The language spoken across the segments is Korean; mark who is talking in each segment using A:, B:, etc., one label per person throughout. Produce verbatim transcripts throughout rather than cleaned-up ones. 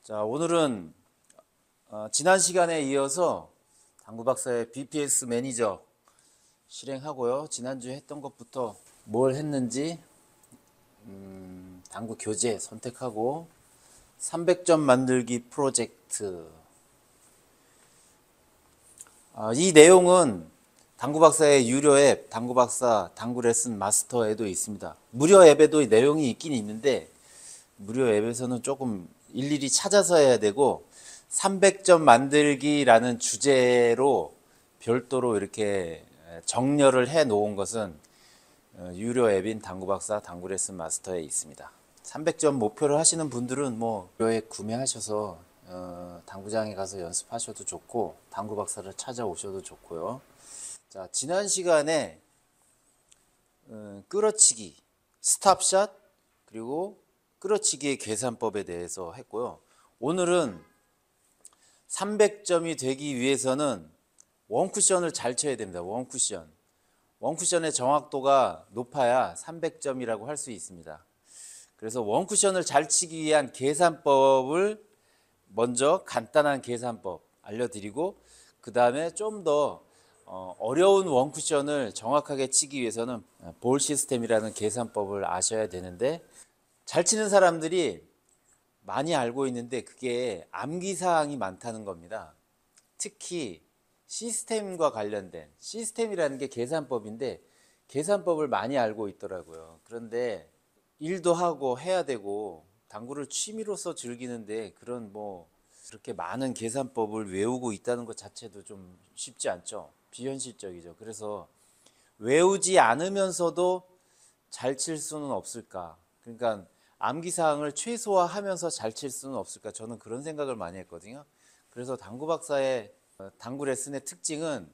A: 자, 오늘은 어, 지난 시간에 이어서 당구 박사의 비피에스 매니저 실행하고요. 지난주에 했던 것부터 뭘 했는지 음, 당구 교재 선택하고 삼백 점 만들기 프로젝트. 아, 이 내용은 당구 박사의 유료 앱 당구 박사 당구 레슨 마스터에도 있습니다. 무료 앱에도 내용이 있긴 있는데 무료 앱에서는 조금 일일이 찾아서 해야 되고 삼백 점 만들기라는 주제로 별도로 이렇게 정렬을 해 놓은 것은 유료 앱인 당구박사 당구레슨 마스터에 있습니다. 삼백 점 목표를 하시는 분들은 뭐 무료 앱 구매하셔서 어, 당구장에 가서 연습하셔도 좋고 당구박사를 찾아오셔도 좋고요. 자, 지난 시간에 어, 끌어치기, 스탑샷 그리고 끌어치기의 계산법에 대해서 했고요. 오늘은 삼백 점이 되기 위해서는 원쿠션을 잘 쳐야 됩니다. 원쿠션. 원쿠션의 정확도가 높아야 삼백 점이라고 할 수 있습니다. 그래서 원쿠션을 잘 치기 위한 계산법을 먼저 간단한 계산법 알려드리고 그 다음에 좀 더 어려운 원쿠션을 정확하게 치기 위해서는 볼 시스템이라는 계산법을 아셔야 되는데 잘 치는 사람들이 많이 알고 있는데 그게 암기사항이 많다는 겁니다. 특히 시스템과 관련된, 시스템이라는 게 계산법인데 계산법을 많이 알고 있더라고요. 그런데 일도 하고 해야 되고 당구를 취미로서 즐기는데 그런 뭐 그렇게 많은 계산법을 외우고 있다는 것 자체도 좀 쉽지 않죠. 비현실적이죠. 그래서 외우지 않으면서도 잘 칠 수는 없을까? 그러니까 암기사항을 최소화하면서 잘 칠 수는 없을까? 저는 그런 생각을 많이 했거든요. 그래서 당구 박사의 당구 레슨의 특징은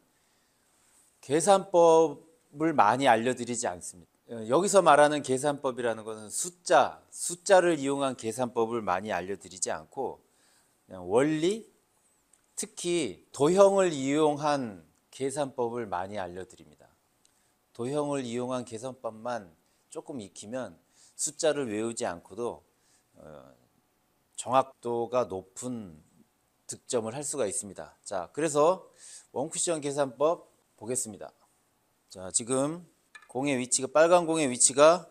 A: 계산법을 많이 알려드리지 않습니다. 여기서 말하는 계산법이라는 것은 숫자, 숫자를 이용한 계산법을 많이 알려드리지 않고 그냥 원리, 특히 도형을 이용한 계산법을 많이 알려드립니다. 도형을 이용한 계산법만 조금 익히면 숫자를 외우지 않고도 정확도가 높은 득점을 할 수가 있습니다. 자, 그래서 원쿠션 계산법 보겠습니다. 자, 지금 공의 위치가 빨간 공의 위치가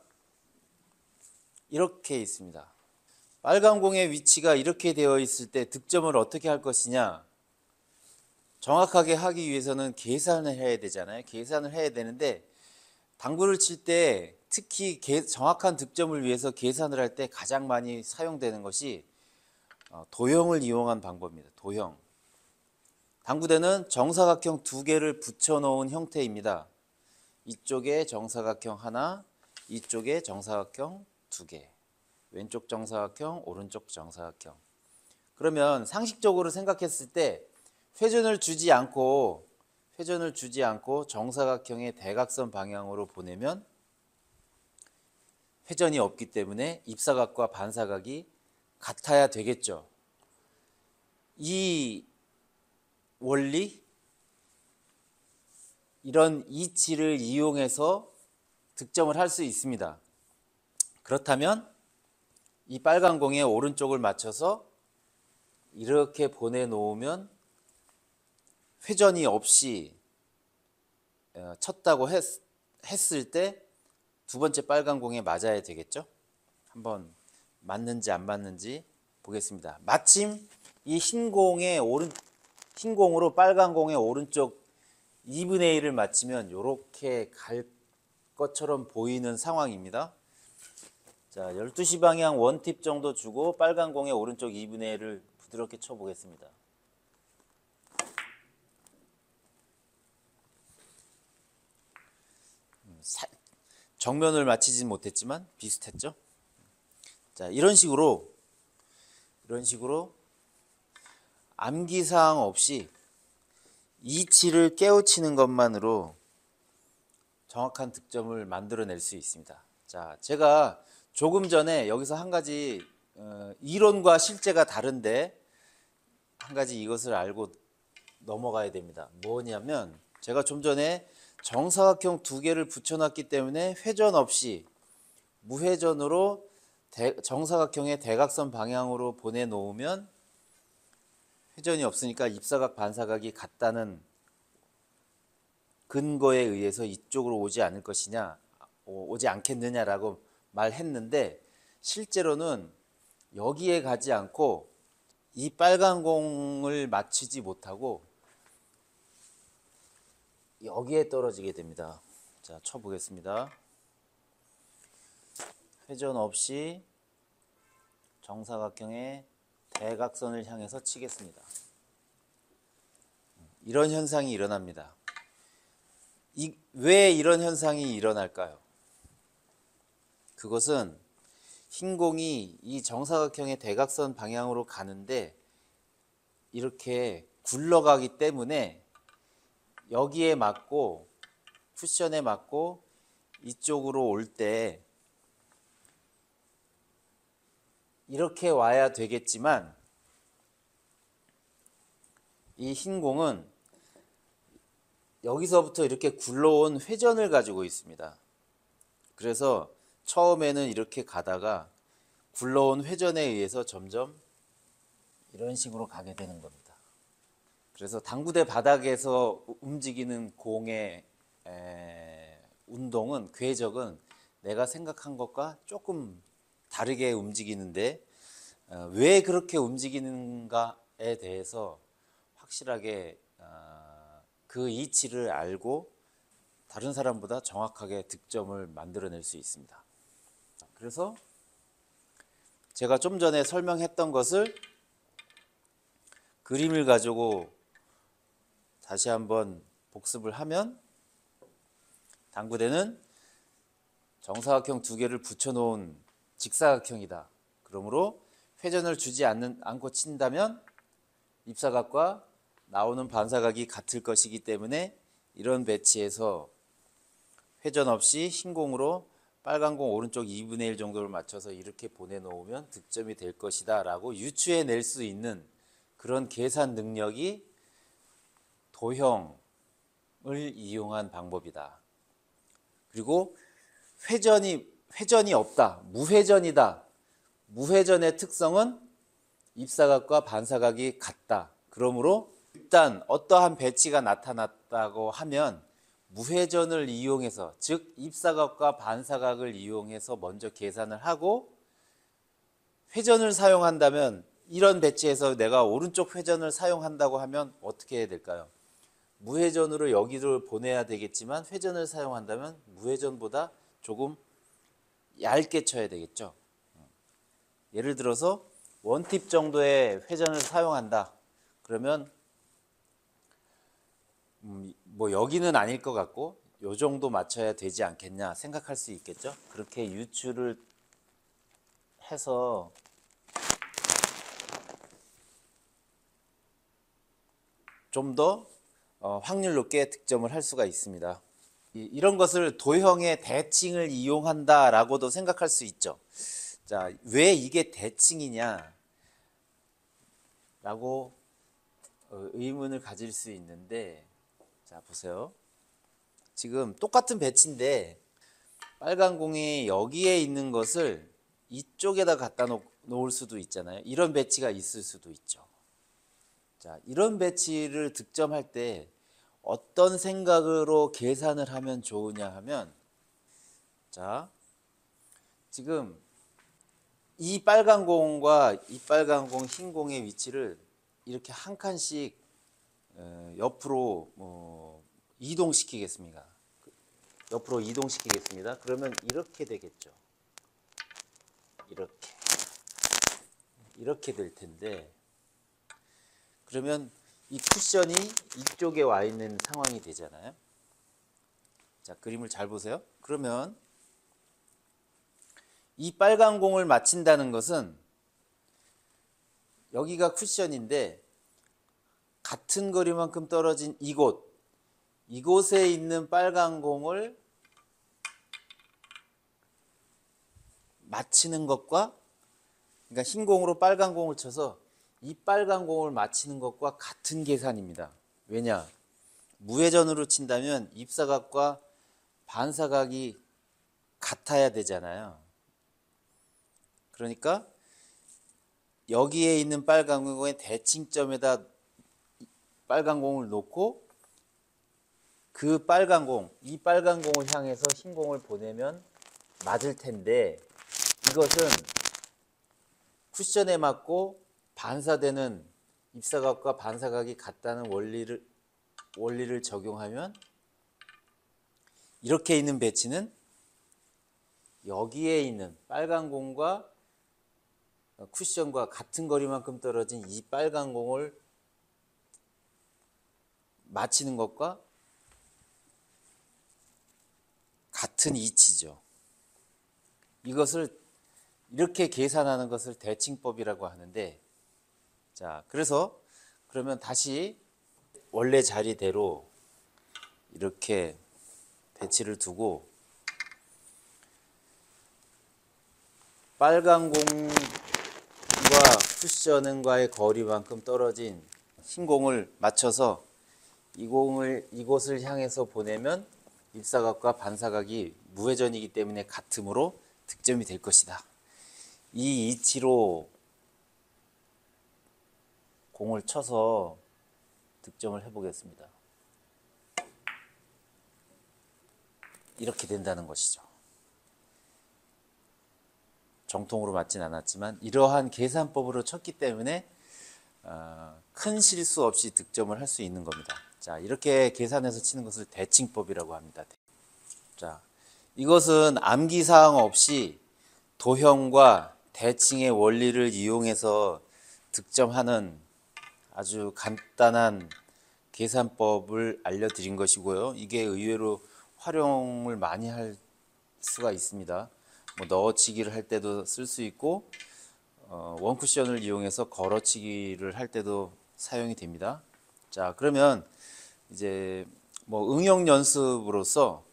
A: 이렇게 있습니다. 빨간 공의 위치가 이렇게 되어 있을 때 득점을 어떻게 할 것이냐? 정확하게 하기 위해서는 계산을 해야 되잖아요. 계산을 해야 되는데 당구를 칠 때 특히 정확한 득점을 위해서 계산을 할 때 가장 많이 사용되는 것이 도형을 이용한 방법입니다. 도형. 당구대는 정사각형 두 개를 붙여 놓은 형태입니다. 이쪽에 정사각형 하나, 이쪽에 정사각형 두 개. 왼쪽 정사각형, 오른쪽 정사각형. 그러면 상식적으로 생각했을 때 회전을 주지 않고 회전을 주지 않고 정사각형의 대각선 방향으로 보내면 회전이 없기 때문에 입사각과 반사각이 같아야 되겠죠. 이 원리, 이런 이치를 이용해서 득점을 할 수 있습니다. 그렇다면 이 빨간 공의 오른쪽을 맞춰서 이렇게 보내놓으면 회전이 없이 쳤다고 했, 했을 때 두 번째 빨간 공에 맞아야 되겠죠? 한번 맞는지 안 맞는지 보겠습니다. 마침 이 흰 공의 오른 흰 공으로 빨간 공의 오른쪽 이분의 일을 맞추면 이렇게 갈 것처럼 보이는 상황입니다. 자, 열두 시 방향 원팁 정도 주고 빨간 공의 오른쪽 이분의 일을 부드럽게 쳐 보겠습니다. 사, 정면을 맞히진 못했지만 비슷했죠. 자, 이런 식으로 이런 식으로 암기사항 없이 이치를 깨우치는 것만으로 정확한 득점을 만들어낼 수 있습니다. 자, 제가 조금 전에 여기서 한 가지 어, 이론과 실제가 다른데 한 가지 이것을 알고 넘어가야 됩니다. 뭐냐면 제가 좀 전에 정사각형 두 개를 붙여놨기 때문에 회전 없이 무회전으로 대, 정사각형의 대각선 방향으로 보내놓으면 회전이 없으니까 입사각 반사각이 같다는 근거에 의해서 이쪽으로 오지 않을 것이냐, 오지 않겠느냐라고 말했는데, 실제로는 여기에 가지 않고 이 빨간 공을 맞추지 못하고 여기에 떨어지게 됩니다. 자, 쳐보겠습니다. 회전 없이 정사각형의 대각선을 향해서 치겠습니다. 이런 현상이 일어납니다. 이, 왜 이런 현상이 일어날까요? 그것은 흰 공이 이 정사각형의 대각선 방향으로 가는데 이렇게 굴러가기 때문에 여기에 맞고 쿠션에 맞고 이쪽으로 올 때 이렇게 와야 되겠지만 이 흰 공은 여기서부터 이렇게 굴러온 회전을 가지고 있습니다. 그래서 처음에는 이렇게 가다가 굴러온 회전에 의해서 점점 이런 식으로 가게 되는 겁니다. 그래서 당구대 바닥에서 움직이는 공의 에, 운동은, 궤적은 내가 생각한 것과 조금 다르게 움직이는데 어, 왜 그렇게 움직이는가에 대해서 확실하게 어, 그 이치를 알고 다른 사람보다 정확하게 득점을 만들어낼 수 있습니다. 그래서 제가 좀 전에 설명했던 것을 그림을 가지고 다시 한번 복습을 하면, 당구대는 정사각형 두 개를 붙여놓은 직사각형이다. 그러므로 회전을 주지 않는, 않고 친다면 입사각과 나오는 반사각이 같을 것이기 때문에 이런 배치에서 회전 없이 흰 공으로 빨간 공 오른쪽 이분의 일 정도를 맞춰서 이렇게 보내놓으면 득점이 될 것이다 라고 유추해낼 수 있는 그런 계산 능력이 도형을 이용한 방법이다. 그리고 회전이, 회전이 없다, 무회전이다. 무회전의 특성은 입사각과 반사각이 같다. 그러므로 일단 어떠한 배치가 나타났다고 하면 무회전을 이용해서, 즉 입사각과 반사각을 이용해서 먼저 계산을 하고, 회전을 사용한다면, 이런 배치에서 내가 오른쪽 회전을 사용한다고 하면 어떻게 해야 될까요? 무회전으로 여기를 보내야 되겠지만 회전을 사용한다면 무회전보다 조금 얇게 쳐야 되겠죠. 예를 들어서 원팁 정도의 회전을 사용한다. 그러면 음, 뭐 여기는 아닐 것 같고 요 정도 맞춰야 되지 않겠냐 생각할 수 있겠죠. 그렇게 유추를 해서 좀 더 어, 확률 높게 득점을 할 수가 있습니다. 이, 이런 것을 도형의 대칭을 이용한다라고도 생각할 수 있죠. 자, 왜 이게 대칭이냐 라고 어, 의문을 가질 수 있는데, 자 보세요. 지금 똑같은 배치인데 빨간 공이 여기에 있는 것을 이쪽에다 갖다 놓, 놓을 수도 있잖아요. 이런 배치가 있을 수도 있죠. 자, 이런 배치를 득점할 때 어떤 생각으로 계산을 하면 좋으냐 하면, 자, 지금 이 빨간 공과 이 빨간 공, 흰 공의 위치를 이렇게 한 칸씩 옆으로 뭐 이동시키겠습니다. 옆으로 이동시키겠습니다. 그러면 이렇게 되겠죠. 이렇게. 이렇게 될 텐데, 그러면 이 쿠션이 이쪽에 와 있는 상황이 되잖아요. 자, 그림을 잘 보세요. 그러면 이 빨간 공을 맞힌다는 것은 여기가 쿠션인데 같은 거리만큼 떨어진 이곳, 이곳에 있는 빨간 공을 맞히는 것과, 그러니까 흰 공으로 빨간 공을 쳐서 이 빨간 공을 맞히는 것과 같은 계산입니다. 왜냐? 무회전으로 친다면 입사각과 반사각이 같아야 되잖아요. 그러니까 여기에 있는 빨간 공의 대칭점에다 빨간 공을 놓고 그 빨간 공, 이 빨간 공을 향해서 흰 공을 보내면 맞을 텐데, 이것은 쿠션에 맞고 반사되는 입사각과 반사각이 같다는 원리를 원리를 적용하면 이렇게 있는 배치는 여기에 있는 빨간 공과 쿠션과 같은 거리만큼 떨어진 이 빨간 공을 맞히는 것과 같은 이치죠. 이것을 이렇게 계산하는 것을 대칭법이라고 하는데, 자, 그래서 그러면 다시 원래 자리대로 이렇게 배치를 두고 빨간 공과 쿠션과의 거리만큼 떨어진 흰 공을 맞춰서 이 공을 이곳을 향해서 보내면 입사각과 반사각이 무회전이기 때문에 같으므로 득점이 될 것이다. 이 이치로 공을 쳐서 득점을 해보겠습니다. 이렇게 된다는 것이죠. 정통으로 맞진 않았지만 이러한 계산법으로 쳤기 때문에 큰 실수 없이 득점을 할 수 있는 겁니다. 자, 이렇게 계산해서 치는 것을 대칭법이라고 합니다. 자, 이것은 암기사항 없이 도형과 대칭의 원리를 이용해서 득점하는 아주 간단한 계산법을 알려드린 것이고요. 이게 의외로 활용을 많이 할 수가 있습니다. 뭐 넣어치기를 할 때도 쓸 수 있고, 어, 원쿠션을 이용해서 걸어치기를 할 때도 사용이 됩니다. 자, 그러면 이제 뭐 응용 연습으로서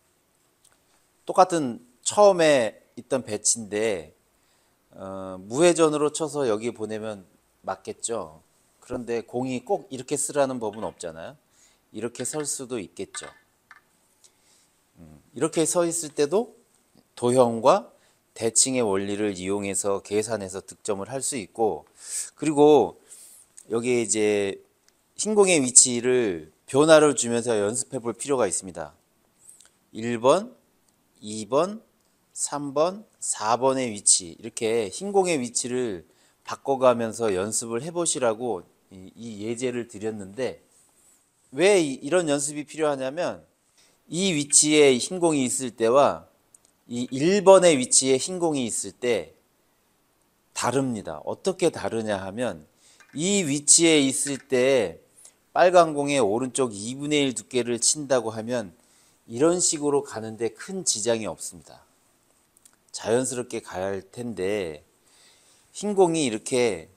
A: 똑같은 처음에 있던 배치인데 어, 무회전으로 쳐서 여기 보내면 맞겠죠. 그런데 공이 꼭 이렇게 쓰라는 법은 없잖아요. 이렇게 설 수도 있겠죠. 음, 이렇게 서 있을 때도 도형과 대칭의 원리를 이용해서 계산해서 득점을 할 수 있고, 그리고 여기에 이제 흰 공의 위치를 변화를 주면서 연습해 볼 필요가 있습니다. 일 번, 이 번, 삼 번, 사 번의 위치, 이렇게 흰 공의 위치를 바꿔가면서 연습을 해보시라고 이 예제를 드렸는데, 왜 이런 연습이 필요하냐면 이 위치에 흰 공이 있을 때와 이 일 번의 위치에 흰 공이 있을 때 다릅니다. 어떻게 다르냐 하면, 이 위치에 있을 때 빨간 공의 오른쪽 이분의 일 두께를 친다고 하면 이런 식으로 가는데 큰 지장이 없습니다. 자연스럽게 가야 할 텐데, 흰 공이 이렇게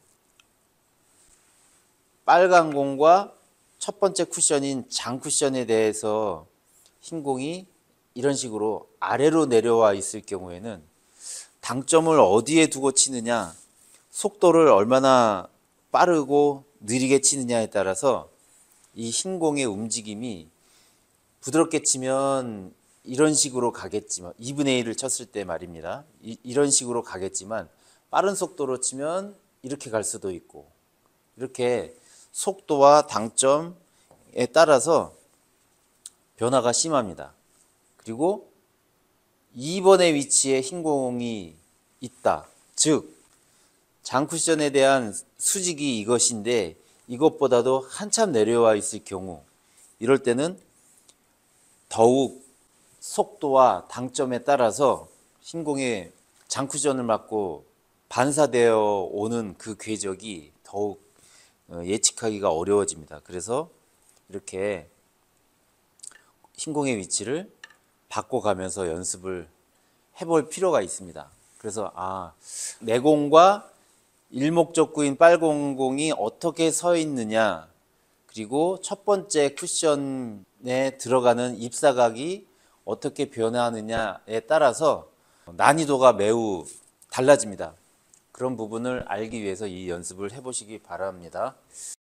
A: 빨간 공과 첫 번째 쿠션인 장 쿠션에 대해서 흰 공이 이런 식으로 아래로 내려와 있을 경우에는 당점을 어디에 두고 치느냐, 속도를 얼마나 빠르고 느리게 치느냐에 따라서 이 흰 공의 움직임이 부드럽게 치면 이런 식으로 가겠지만, 이분의 일을 쳤을 때 말입니다. 이, 이런 식으로 가겠지만 빠른 속도로 치면 이렇게 갈 수도 있고, 이렇게 속도와 당점에 따라서 변화가 심합니다. 그리고 이 번의 위치에 흰 공이 있다. 즉, 장쿠션에 대한 수직이 이것인데 이것보다도 한참 내려와 있을 경우, 이럴 때는 더욱 속도와 당점에 따라서 흰 공의 장쿠션을 맞고 반사되어 오는 그 궤적이 더욱 예측하기가 어려워집니다. 그래서 이렇게 흰 공의 위치를 바꿔가면서 연습을 해볼 필요가 있습니다. 그래서 아, 내 공과 일목적구인 빨공공이 어떻게 서 있느냐, 그리고 첫 번째 쿠션에 들어가는 입사각이 어떻게 변화하느냐에 따라서 난이도가 매우 달라집니다. 그런 부분을 알기 위해서 이 연습을 해보시기 바랍니다.